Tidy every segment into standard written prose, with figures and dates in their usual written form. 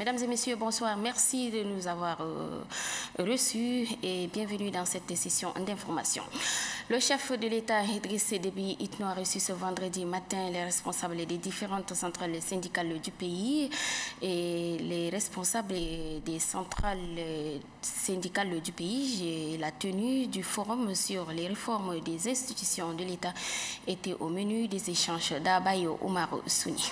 Mesdames et messieurs, bonsoir. Merci de nous avoir reçus et bienvenue dans cette session d'information. Le chef de l'État, Idriss Déby Itno, a reçu ce vendredi matin les responsables des différentes centrales syndicales du pays et les responsables des centrales syndicales du pays. La tenue du forum sur les réformes des institutions de l'État était au menu des échanges d'Abayo Omar Souni.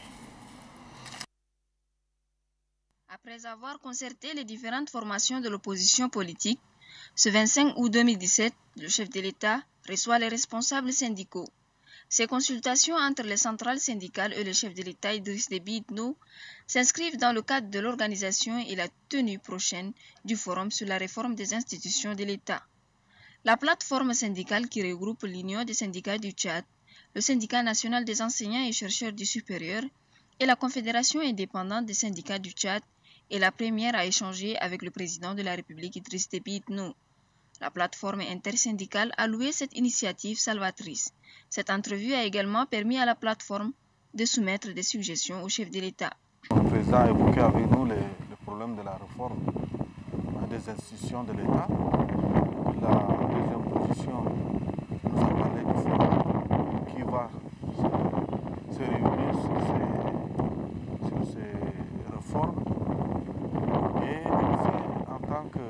Après avoir concerté les différentes formations de l'opposition politique, ce 25 août 2017, le chef de l'État reçoit les responsables syndicaux. Ces consultations entre les centrales syndicales et le chef de l'État Idriss Déby Itno s'inscrivent dans le cadre de l'organisation et la tenue prochaine du Forum sur la réforme des institutions de l'État. La plateforme syndicale qui regroupe l'Union des syndicats du Tchad, le Syndicat national des enseignants et chercheurs du supérieur et la Confédération indépendante des syndicats du Tchad est la première à échanger avec le président de la République Idriss Déby Itno. La plateforme intersyndicale a loué cette initiative salvatrice. Cette entrevue a également permis à la plateforme de soumettre des suggestions au chef de l'État. Le président a évoqué avec nous les problèmes de la réforme des institutions de l'État. La deuxième position nous a parlé du forum qui va se réunir sur ces réformes. Et en tant que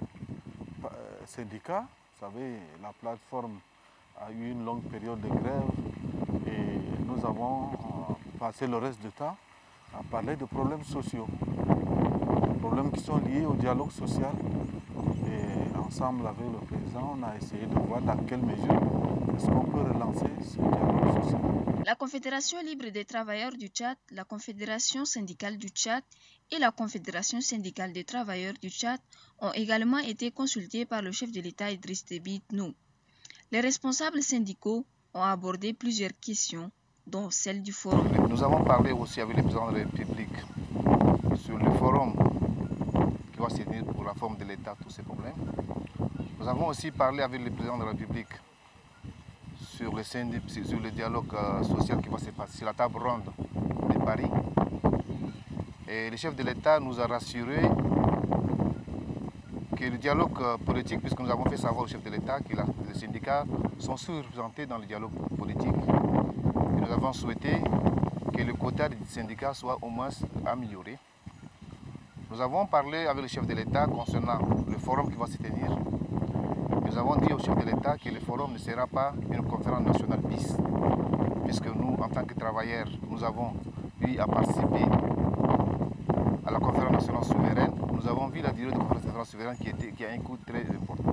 syndicat, vous savez, la plateforme a eu une longue période de grève et nous avons passé le reste du temps à parler de problèmes sociaux, problèmes qui sont liés au dialogue social. Et ensemble avec le président, on a essayé de voir dans quelle mesure est-ce qu'on peut relancer ce dialogue social. La Confédération libre des travailleurs du Tchad, la Confédération syndicale du Tchad et la Confédération syndicale des travailleurs du Tchad ont également été consultés par le chef de l'État Idriss Déby Itno. Les responsables syndicaux ont abordé plusieurs questions, dont celle du forum. Nous avons parlé aussi avec le président de la République sur le forum qui va se tenir pour la forme de l'État, tous ces problèmes. Nous avons aussi parlé avec le président de la République sur le dialogue social qui va se passer sur la table ronde de Paris. Et le chef de l'État nous a rassuré que le dialogue politique, puisque nous avons fait savoir au chef de l'État que les syndicats sont sous-représentés dans le dialogue politique. Et nous avons souhaité que le quota des syndicats soit au moins amélioré. Nous avons parlé avec le chef de l'État concernant le forum qui va se tenir. Nous avons dit au chef de l'État que le forum ne sera pas une conférence nationale bis, puisque nous, en tant que travailleurs, nous avons eu à participer à la conférence nationale souveraine. Nous avons vu la durée de la conférence nationale souveraine qui a un coût très important.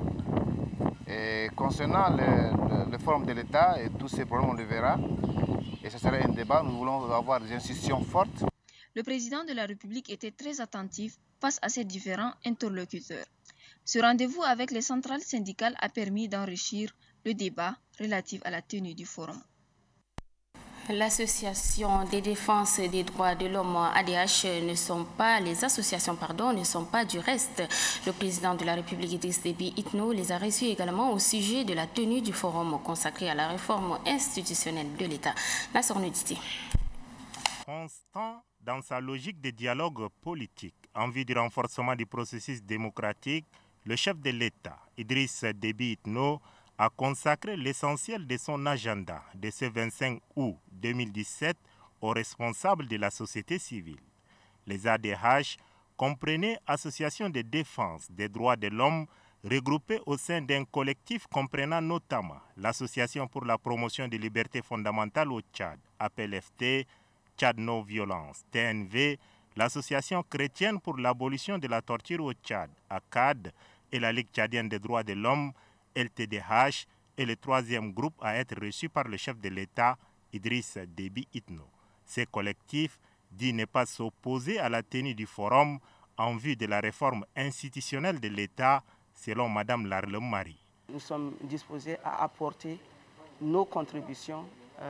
Et concernant le forum de l'État et tous ces problèmes, on le verra. Et ce sera un débat. Nous voulons avoir des institutions fortes. Le président de la République était très attentif face à ces différents interlocuteurs. Ce rendez-vous avec les centrales syndicales a permis d'enrichir le débat relatif à la tenue du forum. L'association des défenses des droits de l'homme ADH les associations ne sont pas du reste. Le président de la République Idriss Déby Itno les a reçus également au sujet de la tenue du forum consacré à la réforme institutionnelle de l'État. Nassor Nuditi. Constant dans sa logique de dialogue politique en vue du renforcement du processus démocratique, le chef de l'État, Idriss Déby Itno, a consacré l'essentiel de son agenda de ce 25 août 2017 aux responsables de la société civile. Les ADH comprenaient associations de défense des droits de l'homme regroupées au sein d'un collectif comprenant notamment l'Association pour la promotion des libertés fondamentales au Tchad, APLFT, Tchad No Violence, TNV, l'Association chrétienne pour l'abolition de la torture au Tchad, ACAD, et la Ligue tchadienne des droits de l'homme, LTDH, et le troisième groupe à être reçu par le chef de l'État, Idriss Déby Itno. Ces collectifs dit ne pas s'opposer à la tenue du forum en vue de la réforme institutionnelle de l'État, selon Mme Larlem Marie. Nous sommes disposés à apporter notre contribution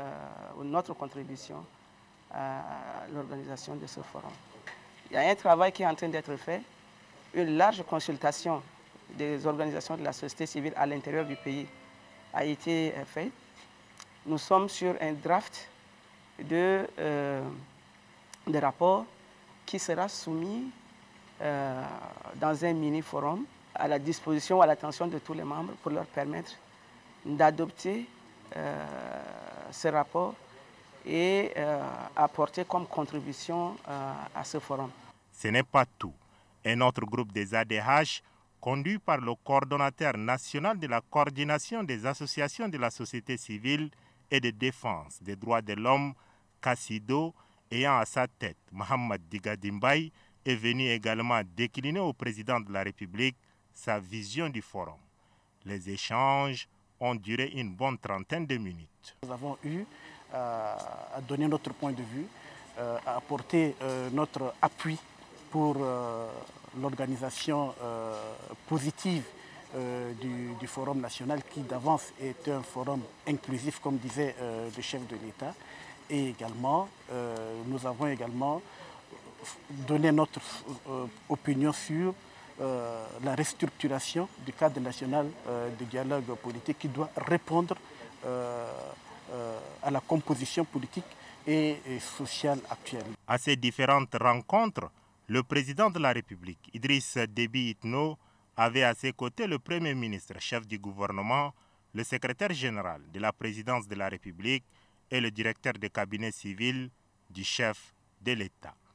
à l'organisation de ce forum. Il y a un travail qui est en train d'être fait, une large consultation des organisations de la société civile à l'intérieur du pays a été faite. Nous sommes sur un draft de rapport qui sera soumis dans un mini-forum à la disposition ou à l'attention de tous les membres pour leur permettre d'adopter ce rapport et apporter comme contribution à ce forum. Ce n'est pas tout. Un autre groupe des ADH, conduit par le coordonnateur national de la coordination des associations de la société civile et de défense des droits de l'homme, Kassido, ayant à sa tête Mohamed Digadimbaye, est venu également décliner au président de la République sa vision du forum. Les échanges ont duré une bonne trentaine de minutes. Nous avons eu à donner notre point de vue, à apporter notre appui pour l'organisation positive du Forum national qui d'avance est un forum inclusif, comme disait le chef de l'État. Et également, nous avons également donné notre opinion sur la restructuration du cadre national de dialogue politique qui doit répondre à la composition politique et sociale actuelle. À ces différentes rencontres, le président de la République, Idriss Déby Itno, avait à ses côtés le Premier ministre, chef du gouvernement, le secrétaire général de la présidence de la République et le directeur de cabinet civil du chef de l'État.